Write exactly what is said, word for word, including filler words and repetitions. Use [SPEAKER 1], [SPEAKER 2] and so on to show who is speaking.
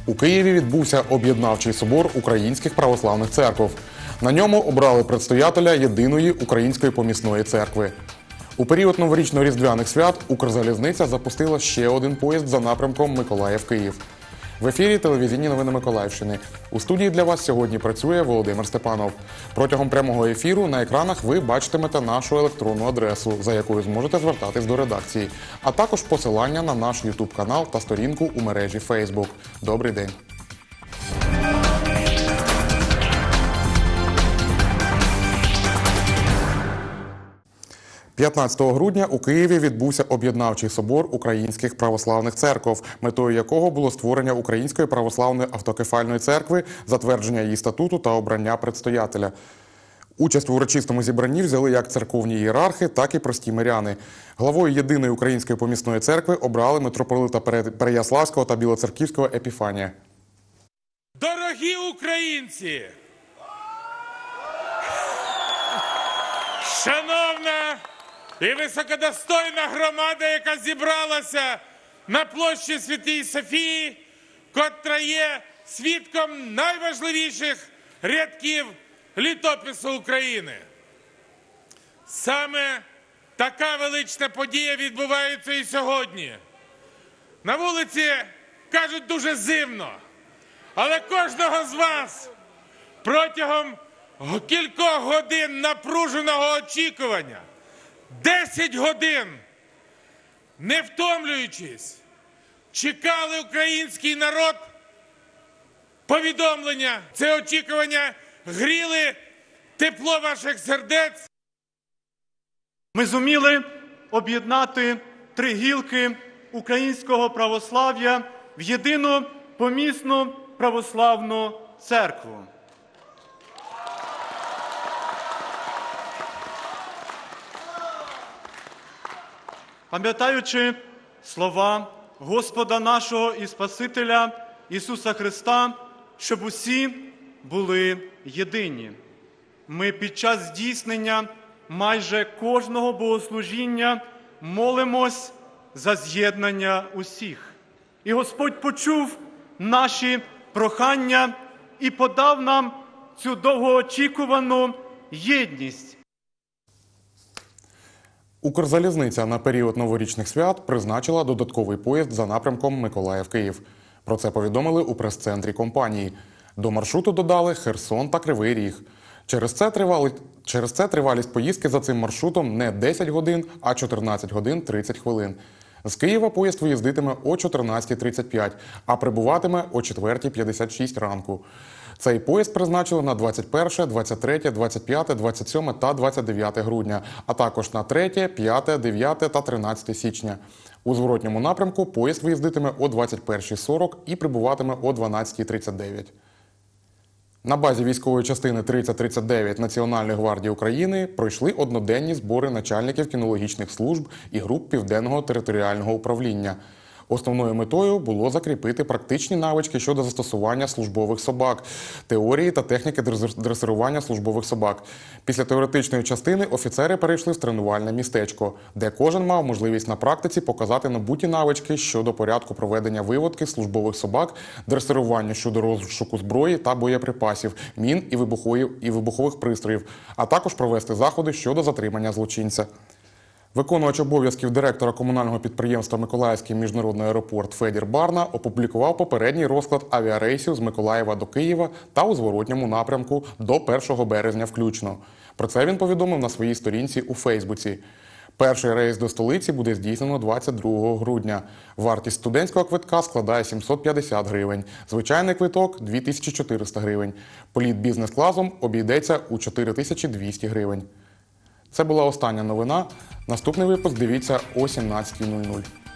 [SPEAKER 1] У Києві відбувся об'єднавчий собор українських православних церков. На ньому обрали предстоятеля єдиної української помісної церкви. У період новорічно-різдвяних свят Укрзалізниця запустила ще один поїзд за напрямком Миколаїв-Київ. В ефірі телевізійні новини Миколаївщини. У студії для вас сьогодні працює Володимир Степанов. Протягом прямого ефіру на екранах ви бачитимете нашу електронну адресу, за якою зможете звертатись до редакції, а також посилання на наш ютуб-канал та сторінку у мережі Фейсбук. Добрий день! п'ятнадцятого грудня у Києві відбувся об'єднавчий собор українських православних церков, метою якого було створення Української православної автокефальної церкви, затвердження її статуту та обрання предстоятеля. Участь в урочистому зібранні взяли як церковні ієрархи, так і прості миряни. Главою єдиної української помісної церкви обрали митрополита Переяславського та Білоцерківського Епіфанія.
[SPEAKER 2] Дорогі українці! Шановна і високодостойна громада, яка зібралася на площі Святої Софії, котра є свідком найважливіших рядків літопису України. Саме така велична подія відбувається і сьогодні. На вулиці, кажуть, дуже зимно, але кожного з вас протягом кількох годин напруженого очікування, десять годин, не втомлюючись, чекали український народ повідомлення. Це очікування гріли тепло ваших сердець.
[SPEAKER 3] Ми зуміли об'єднати три гілки українського православ'я в єдину помісну православну церкву. Пам'ятаючи слова Господа нашого і Спасителя Ісуса Христа, щоб усі були єдині. Ми під час здійснення майже кожного богослужіння молимось за з'єднання усіх. І Господь почув наші прохання і подав нам цю довгоочікувану єдність.
[SPEAKER 1] Укрзалізниця на період новорічних свят призначила додатковий поїзд за напрямком Миколаїв-Київ. Про це повідомили у прес-центрі компанії. До маршруту додали Херсон та Кривий Ріг. Через це, тривали... Через це тривалість поїздки за цим маршрутом не десять годин, а чотирнадцять годин тридцять хвилин. З Києва поїзд виїздитиме о чотирнадцятій тридцять п'ять, а прибуватиме о четвертій п'ятдесят шість ранку. Цей поїзд призначили на двадцять перше, двадцять третє, двадцять п'яте, двадцять сьоме та двадцять дев'яте грудня, а також на третє, п'яте, дев'яте та тринадцяте січня. У зворотньому напрямку поїзд виїздитиме о двадцять першій сорок і прибуватиме о дванадцятій тридцять дев'ять. На базі військової частини тридцять тридцять дев'ять Національної гвардії України пройшли одноденні збори начальників кінологічних служб і груп Південного територіального управління. Основною метою було закріпити практичні навички щодо застосування службових собак, теорії та техніки дресирування службових собак. Після теоретичної частини офіцери перейшли в тренувальне містечко, де кожен мав можливість на практиці показати набуті навички щодо порядку проведення виводки службових собак, дресирування щодо розшуку зброї та боєприпасів, мін і вибухових пристроїв, а також провести заходи щодо затримання злочинця. Виконувач обов'язків директора комунального підприємства «Миколаївський міжнародний аеропорт» Федір Барна опублікував попередній розклад авіарейсів з Миколаєва до Києва та у зворотньому напрямку до першого березня включно. Про це він повідомив на своїй сторінці у Фейсбуці. Перший рейс до столиці буде здійснено двадцять другого грудня. Вартість студентського квитка складає сімсот п'ятдесят гривень, звичайний квиток – дві тисячі чотириста гривень. Політ бізнес-класом обійдеться у чотири тисячі двісті гривень. Це була остання новина. Наступний випуск дивіться о сімнадцятій нуль нуль.